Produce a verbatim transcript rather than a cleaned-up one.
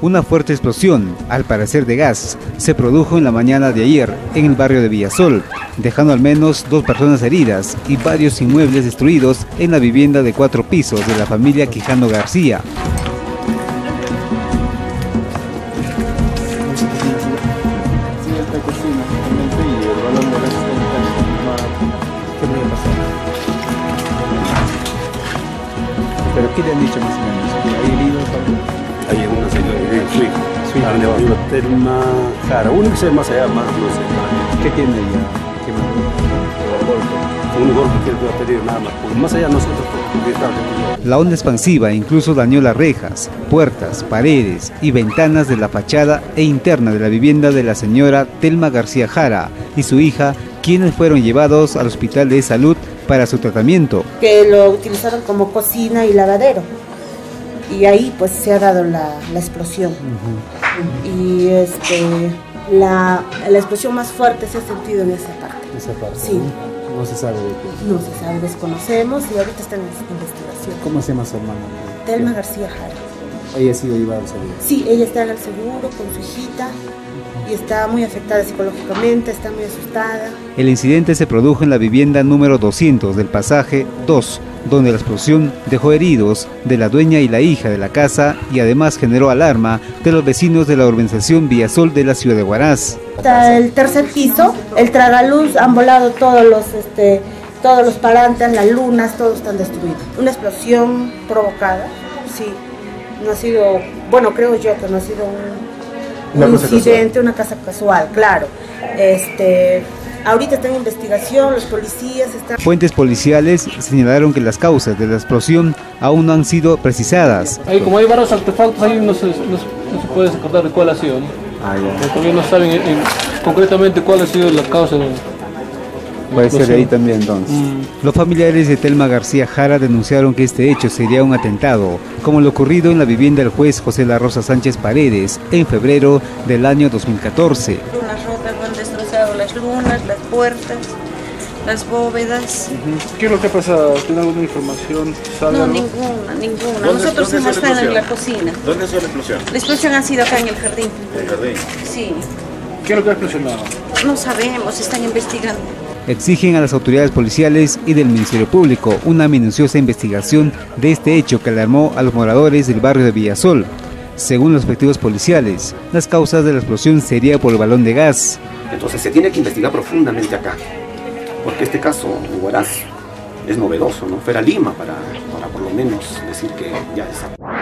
Una fuerte explosión, al parecer de gas, se produjo en la mañana de ayer en el barrio de Villasol, dejando al menos dos personas heridas y varios inmuebles destruidos en la vivienda de cuatro pisos de la familia Quijano García. ¿Pero qué le han dicho más o menos? ¿Hay heridos? Hay una señora, su hija. Su hija de barrio Telma Jara. Uno que se ve más allá, más no sé. ¿Qué tiene ella? ¿Qué más? Un golpe que él puede pedir nada más. Más allá nosotros. La onda expansiva incluso dañó las rejas, puertas, paredes y ventanas de la fachada e interna de la vivienda de la señora Telma García Jara y su hija, quienes fueron llevados al hospital de salud para su tratamiento. Que lo utilizaron como cocina y lavadero. Y ahí pues se ha dado la, la explosión. Uh-huh. Y este, la, la explosión más fuerte se ha sentido en esa parte. Esa parte, sí. ¿no? No se sabe de qué. No se sabe, desconocemos y ahorita está en investigación. ¿Cómo se llama su hermana? Telma García Jara. ¿Ella ha sido llevada al seguro? Sí, ella está en el seguro con su hijita y está muy afectada psicológicamente, está muy asustada. El incidente se produjo en la vivienda número doscientos del pasaje dos, donde la explosión dejó heridos de la dueña y la hija de la casa y además generó alarma de los vecinos de la urbanización Villasol de la ciudad de Huaraz. Hasta el tercer piso, el tragaluz, han volado todos los, este, todos los parantes, las lunas, todos están destruidos. Una explosión provocada, sí, no ha sido, bueno, creo yo que no ha sido un, un incidente, casual. Una casa casual, claro. Este, ahorita está en investigación, los policías están... Fuentes policiales señalaron que las causas de la explosión aún no han sido precisadas. Ahí, como hay varios artefactos, ahí no se, no, no se puede acordar de cuál ha sido, ¿no? Ah, ya. Todavía no saben en, en, concretamente cuál ha sido la causa de... Puede ser de ahí también entonces. Mm. Los familiares de Telma García Jara denunciaron que este hecho sería un atentado, como lo ocurrido en la vivienda del juez José La Rosa Sánchez Paredes en febrero del año dos mil catorce. Las rocas han destrozado las lunas, las puertas, las bóvedas. Uh-huh. ¿Qué es lo que pasa? ¿Tiene alguna información? No, algo? ninguna, ninguna. Nosotros hemos estado en la cocina. ¿Dónde ha sido la explosión? La explosión ha sido acá en el jardín. ¿En el jardín? Sí. ¿Qué es lo que ha explosionado? No sabemos, están investigando. Exigen a las autoridades policiales y del Ministerio Público una minuciosa investigación de este hecho que alarmó a los moradores del barrio de Villasol. Según los efectivos policiales, las causas de la explosión sería por el balón de gas. Entonces se tiene que investigar profundamente acá, porque este caso de Huaraz es novedoso, ¿no? Fuera Lima para, para por lo menos decir que ya es...